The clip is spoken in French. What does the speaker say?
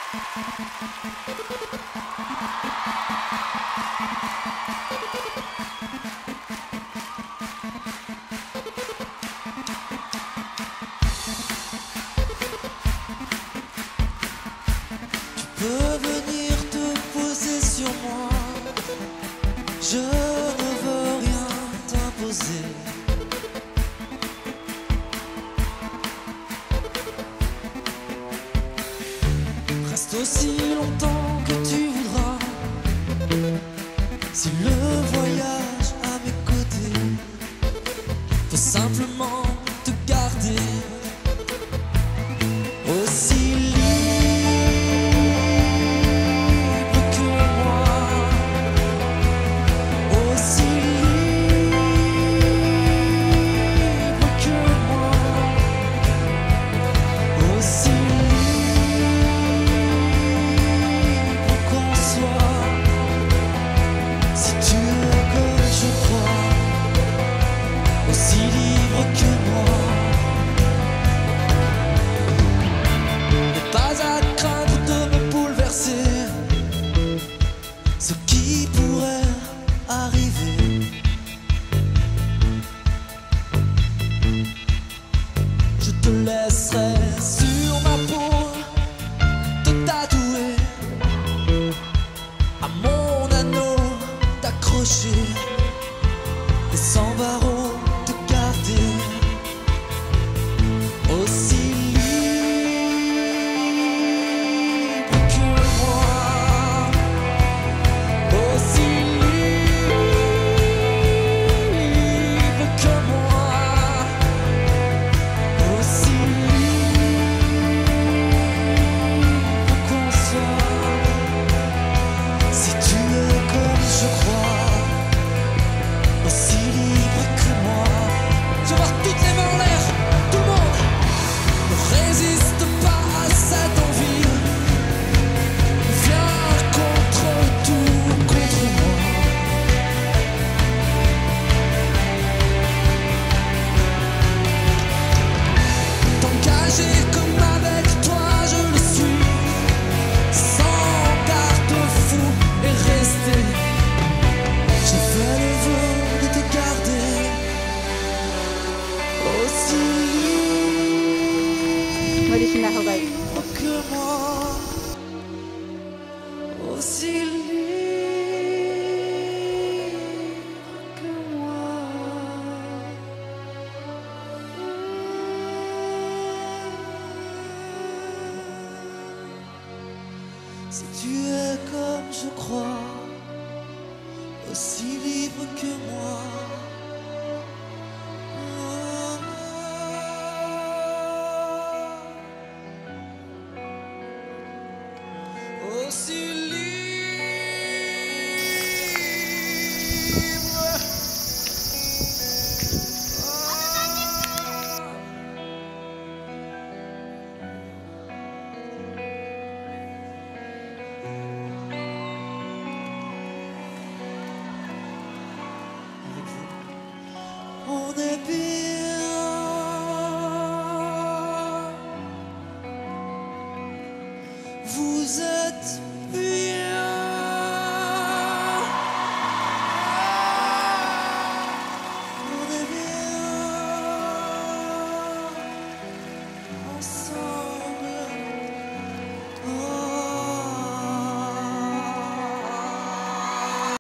Peux venir te poser sur moi, je ne veux rien t'imposer. Reste aussi longtemps que tu voudras, si le voyage à mes côtés peut simplement te garder aussi libre que moi, aussi libre que moi, aussi libre qu'on soit, si tu es comme je crois, aussi libre que moi. Pas à craindre de me bouleverser, ce qui pourrait arriver. Je te laisserai sur ma peau te tatouer, à mon anneau t'accrocher, et sans barreaux te garder aussi que moi, aussi libre que moi. Si tu es comme je crois, aussi libre que moi. Aussi libre. On est bien. Vous êtes